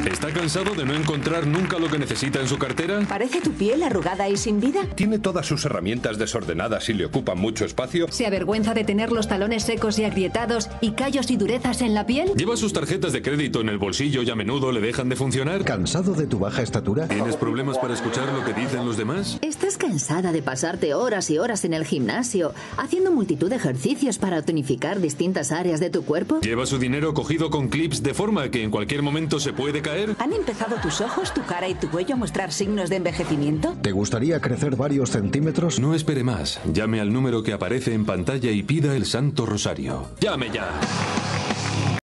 ¿Está cansado de no encontrar nunca lo que necesita en su cartera? ¿Parece tu piel arrugada y sin vida? ¿Tiene todas sus herramientas desordenadas y le ocupan mucho espacio? ¿Se avergüenza de tener los talones secos y agrietados y callos y durezas en la piel? ¿Lleva sus tarjetas de crédito en el bolsillo y a menudo le dejan de funcionar? ¿Cansado de tu baja estatura? ¿Tienes problemas para escuchar lo que dicen los demás? ¿Estás cansada de pasarte horas y horas en el gimnasio haciendo multitud de ejercicios para tonificar distintas áreas de tu cuerpo? ¿Lleva su dinero cogido con clips de forma que en cualquier momento se puede caer? ¿Han empezado tus ojos, tu cara y tu cuello a mostrar signos de envejecimiento? ¿Te gustaría crecer varios centímetros? No espere más. Llame al número que aparece en pantalla y pida el Santo Rosario. ¡Llame ya!